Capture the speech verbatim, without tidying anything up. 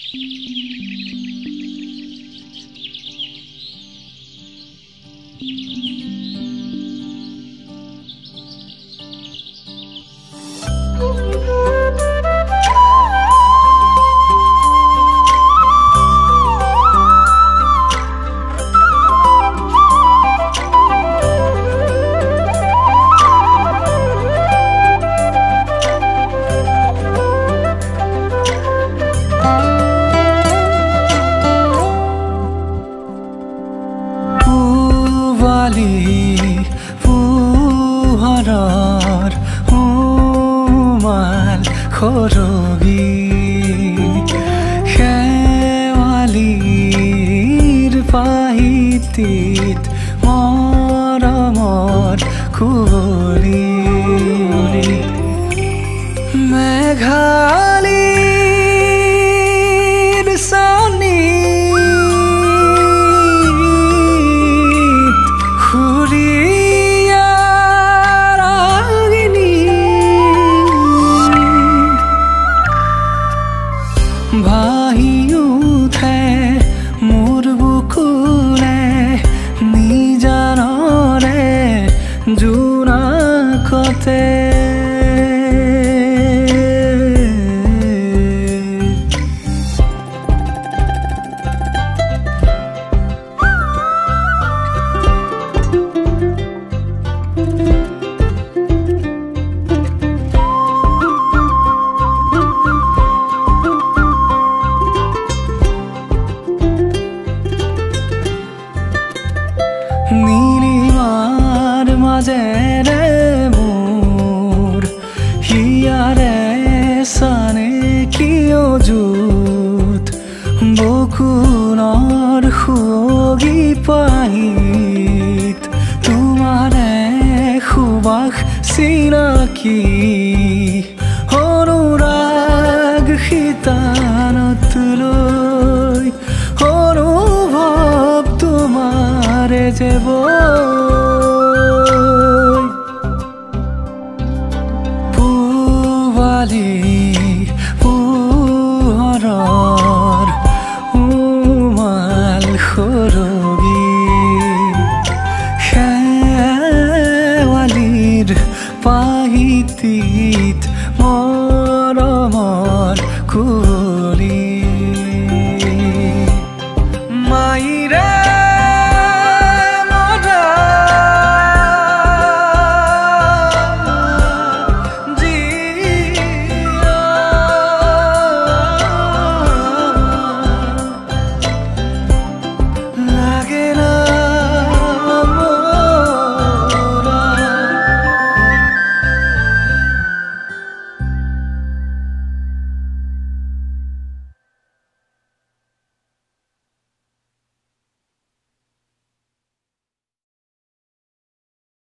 পুহৰৰ উমাল খৰগী শেৱালিৰ পাহিতিত মৰমৰ কুঁৱলী মেঘালীৰ চানি ভাহি উঠে মোৰ বুকুলে নিজানৰে জোনাকতে নীলিমাৰ মাজেৰে মোৰ হিয়াৰে চানে কিয় জুত বকুলৰ সুগী পাহিত তোমাৰে সুবাস চিনাকি অনুৰাগ শীতানত লৈ অনুভৱ তোমাৰে যেব পুৱালী পোহৰৰ উমাল খৰগী শেৱালিৰ পাহিতিত মৰমৰ